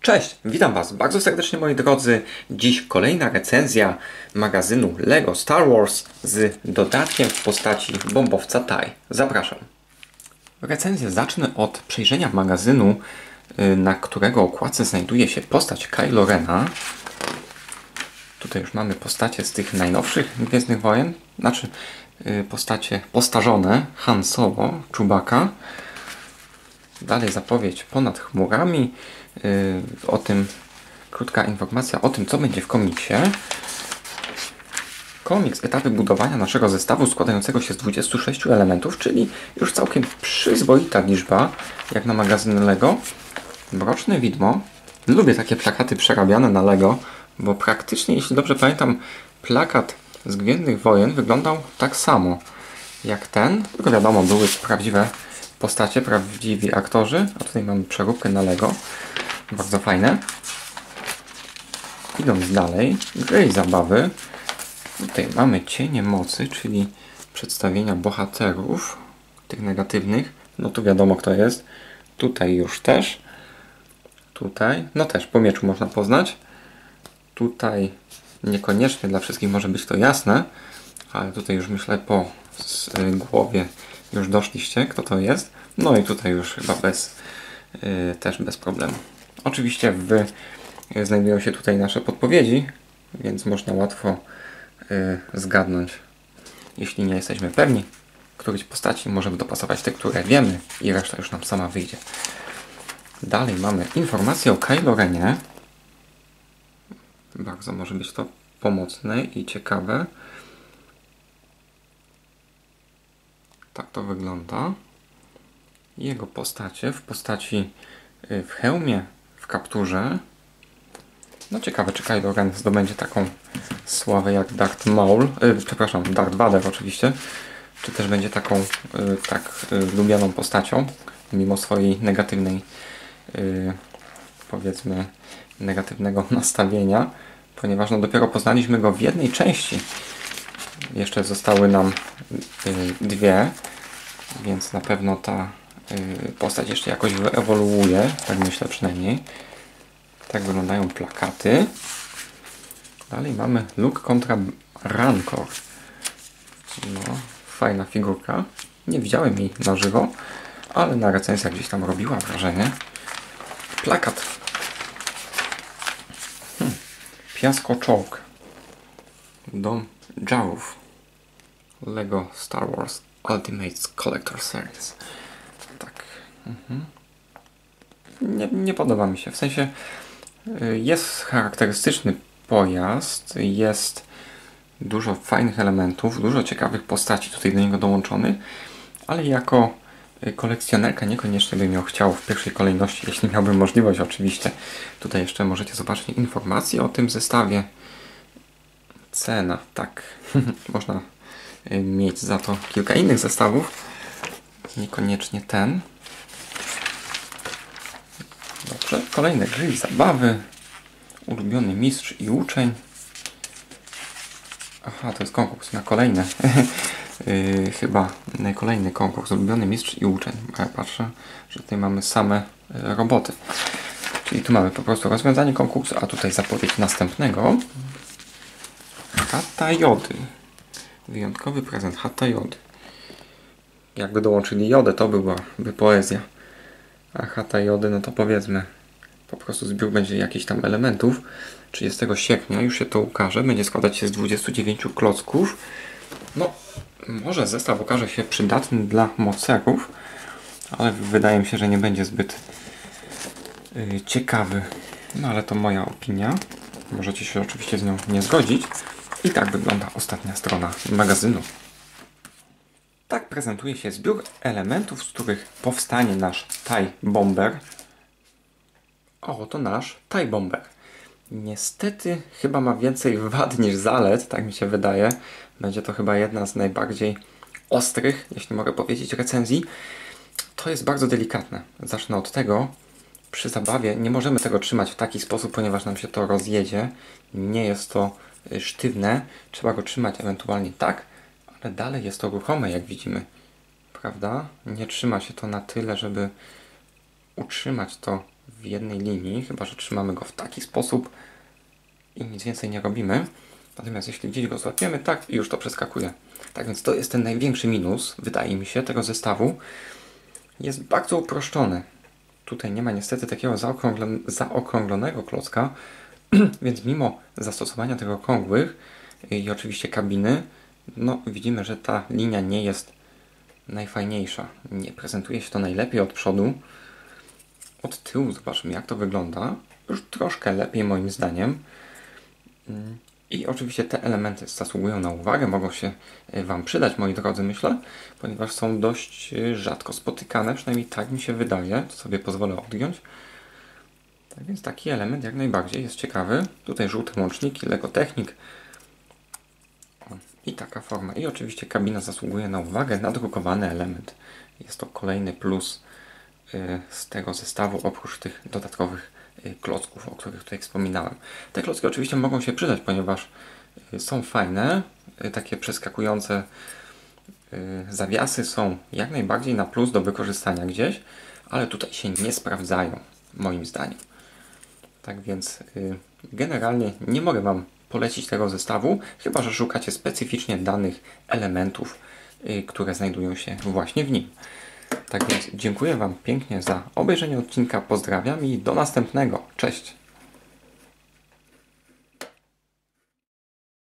Cześć, witam Was bardzo serdecznie moi drodzy. Dziś kolejna recenzja magazynu LEGO Star Wars z dodatkiem w postaci bombowca TIE. Zapraszam. Recenzję zacznę od przejrzenia magazynu, na którego okładce znajduje się postać Kylo Rena. Tutaj już mamy postacie z tych najnowszych Gwiezdnych Wojen, znaczy postacie postarzone, Han Solo, Chewbacca. Dalej zapowiedź Ponad chmurami. O tym krótka informacja o tym, co będzie w komiksie. Komiks etapy budowania naszego zestawu składającego się z 26 elementów, czyli już całkiem przyzwoita liczba, jak na magazyn LEGO. Mroczne widmo. Lubię takie plakaty przerabiane na LEGO, bo praktycznie, jeśli dobrze pamiętam, plakat z Gwiezdnych Wojen wyglądał tak samo jak ten, tylko wiadomo, były prawdziwe postacie, prawdziwi aktorzy. A tutaj mamy przeróbkę na LEGO. Bardzo fajne. Idąc dalej, gry i zabawy. Tutaj mamy Cienie Mocy, czyli przedstawienia bohaterów, tych negatywnych. No tu wiadomo kto jest. Tutaj już też. Tutaj, no też po mieczu można poznać. Tutaj niekoniecznie dla wszystkich może być to jasne, ale tutaj już myślę po głowie już doszliście, kto to jest. No i tutaj już chyba też bez problemu. Oczywiście znajdują się tutaj nasze podpowiedzi, więc można łatwo zgadnąć. Jeśli nie jesteśmy pewni któryś postaci, możemy dopasować te, które wiemy i reszta już nam sama wyjdzie. Dalej mamy informację o Kylo Renie. Bardzo może być to pomocne i ciekawe. Tak to wygląda. Jego postacie w postaci w hełmie, w kapturze. No ciekawe, czy Kylo Ren zdobędzie taką sławę jak Darth Maul, Darth Vader oczywiście, czy też będzie taką lubianą postacią, mimo swojej negatywnej, powiedzmy, negatywnego nastawienia, ponieważ no, dopiero poznaliśmy go w jednej części. Jeszcze zostały nam dwie, więc na pewno ta postać jeszcze jakoś wyewoluuje, tak myślę przynajmniej. Tak wyglądają plakaty. Dalej mamy Luke kontra Rancor. No, fajna figurka. Nie widziałem jej na żywo, ale na recenzjach gdzieś tam robiła wrażenie. Plakat. Piaskoczołg. Dom Jarów. LEGO Star Wars Ultimate Collector Series. Tak. Nie podoba mi się. W sensie jest charakterystyczny pojazd, jest dużo fajnych elementów, dużo ciekawych postaci tutaj do niego dołączonych, ale jako kolekcjonerka niekoniecznie bym ją chciał w pierwszej kolejności, jeśli miałbym możliwość oczywiście. Tutaj jeszcze możecie zobaczyć informacje o tym zestawie. Cena, tak. Można mieć za to kilka innych zestawów, niekoniecznie ten. Dobrze, kolejne gry i zabawy. Ulubiony mistrz i uczeń. Aha, to jest konkurs na kolejne. Chyba kolejny konkurs. Ulubiony mistrz i uczeń. Ja patrzę, że tutaj mamy same roboty. Czyli tu mamy po prostu rozwiązanie konkursu, a tutaj zapowiedź następnego. Hata Jody. Wyjątkowy prezent Hata Jody. Jakby dołączyli jodę, to byłaby poezja. A Hata Jody, no to powiedzmy, po prostu zbiór będzie jakichś tam elementów. 30 sierpnia już się to ukaże. Będzie składać się z 29 klocków. No, może zestaw okaże się przydatny dla mocerów, ale wydaje mi się, że nie będzie zbyt ciekawy. No ale to moja opinia. Możecie się oczywiście z nią nie zgodzić. I tak wygląda ostatnia strona magazynu. Tak prezentuje się zbiór elementów, z których powstanie nasz TIE Bomber. O, to nasz TIE Bomber. Niestety chyba ma więcej wad niż zalet, tak mi się wydaje. Będzie to chyba jedna z najbardziej ostrych, jeśli mogę powiedzieć, recenzji. To jest bardzo delikatne. Zacznę od tego. Przy zabawie nie możemy tego trzymać w taki sposób, ponieważ nam się to rozjedzie. Nie jest to sztywne. Trzeba go trzymać ewentualnie tak, ale dalej jest to ruchome, jak widzimy. Prawda? Nie trzyma się to na tyle, żeby utrzymać to w jednej linii, chyba że trzymamy go w taki sposób i nic więcej nie robimy. Natomiast jeśli gdzieś go złapiemy, tak, i już to przeskakuje. Tak więc to jest ten największy minus, wydaje mi się, tego zestawu. Jest bardzo uproszczony. Tutaj nie ma niestety takiego zaokrąglonego klocka, więc mimo zastosowania tych okrągłych i oczywiście kabiny, no widzimy, że ta linia nie jest najfajniejsza. Nie prezentuje się to najlepiej od przodu. Od tyłu zobaczmy, jak to wygląda. Już troszkę lepiej moim zdaniem. I oczywiście te elementy zasługują na uwagę, mogą się Wam przydać, moi drodzy, myślę, ponieważ są dość rzadko spotykane, przynajmniej tak mi się wydaje, to sobie pozwolę odjąć. Tak więc taki element jak najbardziej jest ciekawy. Tutaj żółte łączniki, Lego Technik. I taka forma. I oczywiście kabina zasługuje na uwagę, nadrukowany element. Jest to kolejny plus z tego zestawu, oprócz tych dodatkowych klocków, o których tutaj wspominałem. Te klocki oczywiście mogą się przydać, ponieważ są fajne, takie przeskakujące zawiasy są jak najbardziej na plus do wykorzystania gdzieś, ale tutaj się nie sprawdzają, moim zdaniem. Tak więc generalnie nie mogę Wam polecić tego zestawu, chyba że szukacie specyficznie danych elementów, które znajdują się właśnie w nim. Tak więc dziękuję Wam pięknie za obejrzenie odcinka, pozdrawiam i do następnego. Cześć!